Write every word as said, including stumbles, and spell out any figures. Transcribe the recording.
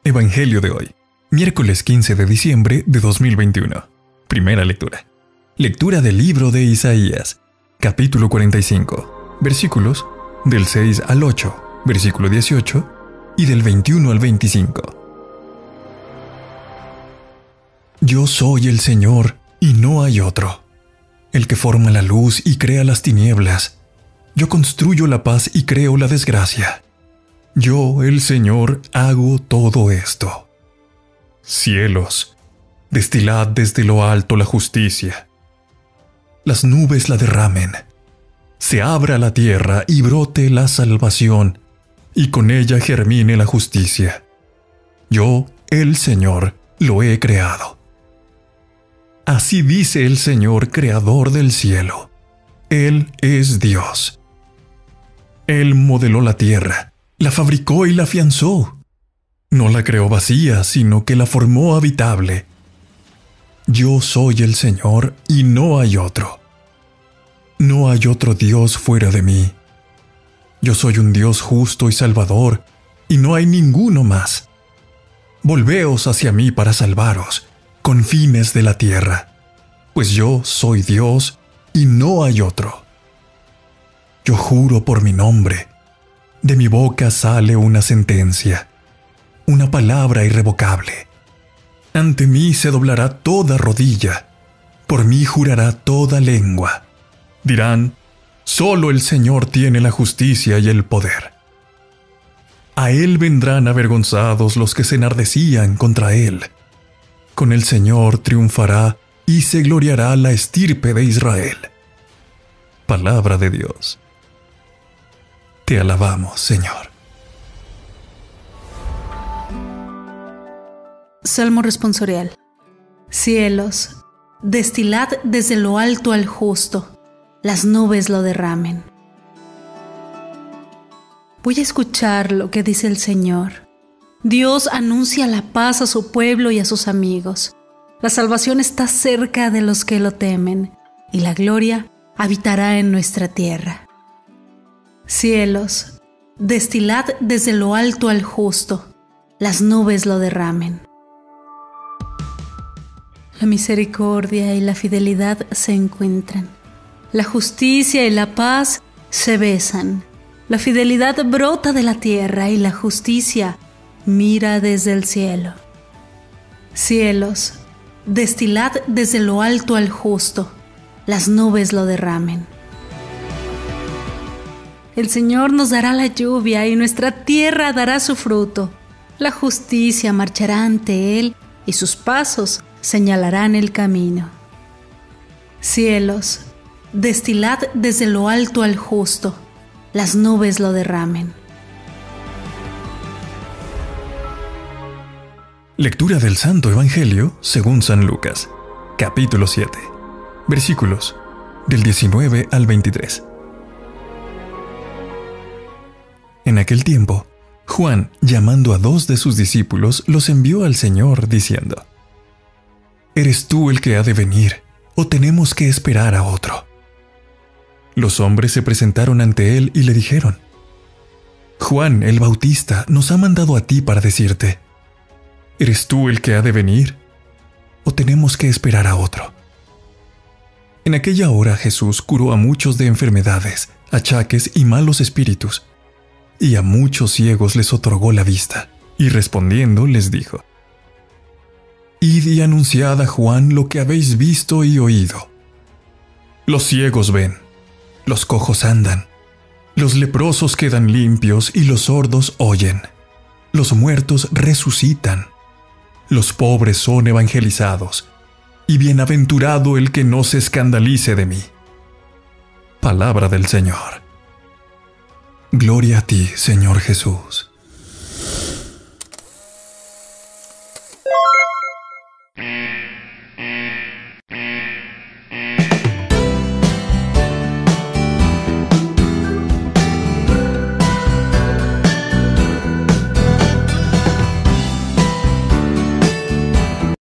Evangelio de hoy, miércoles quince de diciembre de dos mil veintiuno. Primera lectura. Lectura del libro de Isaías, capítulo cuarenta y cinco, versículos del seis al ocho, versículo dieciocho y del veintiuno al veinticinco. Yo soy el Señor y no hay otro, el que forma la luz y crea las tinieblas. Yo construyo la paz y creo la desgracia. Yo, el Señor, hago todo esto. Cielos, destilad desde lo alto la justicia. Las nubes la derramen. Se abra la tierra y brote la salvación, y con ella germine la justicia. Yo, el Señor, lo he creado. Así dice el Señor, creador del cielo. Él es Dios. Él modeló la tierra, la fabricó y la afianzó. No la creó vacía, sino que la formó habitable. Yo soy el Señor y no hay otro. No hay otro Dios fuera de mí. Yo soy un Dios justo y salvador, y no hay ninguno más. Volveos hacia mí para salvaros, confines de la tierra, pues yo soy Dios y no hay otro. Yo juro por mi nombre. De mi boca sale una sentencia, una palabra irrevocable. Ante mí se doblará toda rodilla, por mí jurará toda lengua. Dirán, solo el Señor tiene la justicia y el poder. A Él vendrán avergonzados los que se enardecían contra Él. Con el Señor triunfará y se gloriará la estirpe de Israel. Palabra de Dios. Te alabamos, Señor. Salmo responsorial. Cielos, destilad desde lo alto al justo, las nubes lo derramen. Voy a escuchar lo que dice el Señor. Dios anuncia la paz a su pueblo y a sus amigos. La salvación está cerca de los que lo temen, y la gloria habitará en nuestra tierra. Cielos, destilad desde lo alto al justo, las nubes lo derramen. La misericordia y la fidelidad se encuentran. La justicia y la paz se besan. La fidelidad brota de la tierra y la justicia mira desde el cielo. Cielos, destilad desde lo alto al justo, las nubes lo derramen. El Señor nos dará la lluvia y nuestra tierra dará su fruto. La justicia marchará ante Él y sus pasos señalarán el camino. Cielos, destilad desde lo alto al justo, las nubes lo derramen. Lectura del Santo Evangelio según San Lucas, capítulo siete, versículos del diecinueve al veintitrés. En aquel tiempo, Juan, llamando a dos de sus discípulos, los envió al Señor, diciendo: ¿Eres tú el que ha de venir, o tenemos que esperar a otro? Los hombres se presentaron ante él y le dijeron: Juan el Bautista nos ha mandado a ti para decirte: ¿eres tú el que ha de venir, o tenemos que esperar a otro? En aquella hora Jesús curó a muchos de enfermedades, achaques y malos espíritus, y a muchos ciegos les otorgó la vista, y respondiendo les dijo: Id y anunciad a Juan lo que habéis visto y oído. Los ciegos ven, los cojos andan, los leprosos quedan limpios y los sordos oyen, los muertos resucitan, los pobres son evangelizados, y bienaventurado el que no se escandalice de mí. Palabra del Señor. Gloria a ti, Señor Jesús.